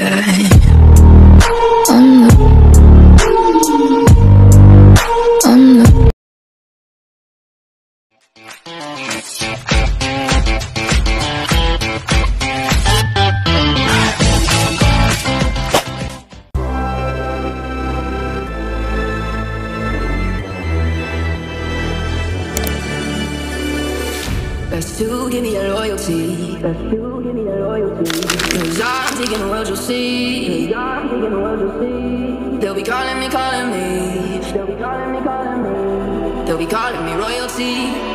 guy. Best to give me your loyalty. Best to give me your loyalty. Cause I'm taking the world, you'll see. Cause I'm taking the world, you'll see. They'll be calling me, calling me. They'll be calling me, calling me. They'll be calling me royalty.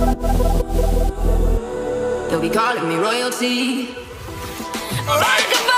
They'll be calling me royalty. Alright,